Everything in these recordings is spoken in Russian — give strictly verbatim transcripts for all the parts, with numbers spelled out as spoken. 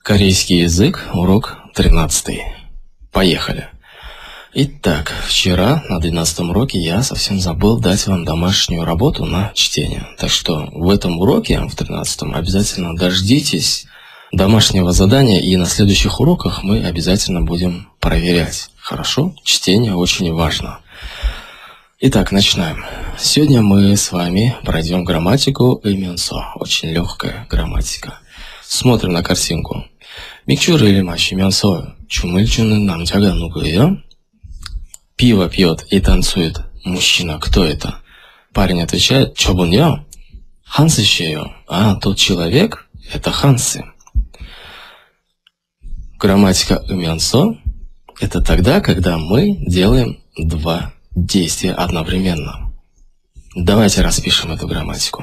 Корейский язык, урок тринадцатый. Поехали. Итак, вчера на двенадцатом уроке я совсем забыл дать вам домашнюю работу на чтение. Так что в этом уроке, в тринадцатом, обязательно дождитесь домашнего задания, и на следующих уроках мы обязательно будем проверять. Хорошо? Чтение очень важно. Итак, начинаем. Сегодня мы с вами пройдем грамматику ымен서. Очень легкая грамматика. Смотрим на картинку. Микчур을 마시면서 춤을 추는 남자가 누구예요? Пиво пьет и танцует мужчина. Кто это? Парень отвечает: 저분요? Хансы 씨예요. А, тот человек – это Хансы. Грамматика ымен서 – это тогда, когда мы делаем два действия одновременно. Давайте распишем эту грамматику.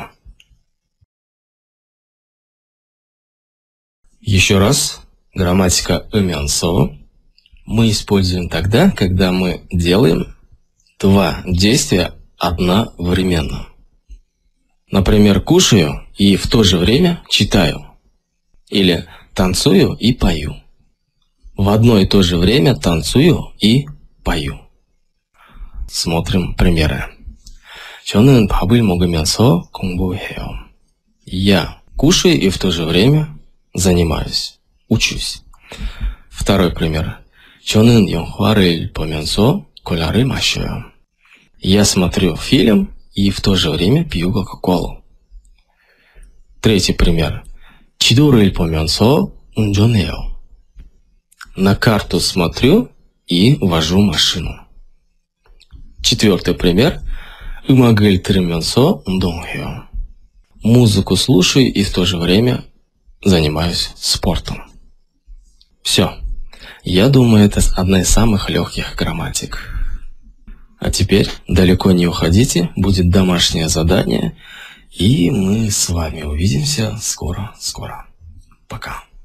Еще раз. Грамматика ымен서 мы используем тогда, когда мы делаем два действия одновременно. Например, кушаю и в то же время читаю. Или танцую и пою. В одно и то же время танцую и пою. Смотрим примеры. 저는 밥을 먹으면서 공부해요. Я кушаю и в то же время занимаюсь, учусь. Второй пример. 저는 영화를 보면서 콜라를 마셔요. Я смотрю фильм и в то же время пью кока-колу. Третий пример. 지도를 보면서 운전해요. На карту смотрю и вожу машину. Четвертый пример. 음악을 들으면서 운동해요. Музыку слушаю и в то же время занимаюсь спортом. Все. Я думаю, это одна из самых легких грамматик. А теперь далеко не уходите, будет домашнее задание, и мы с вами увидимся скоро-скоро. Пока.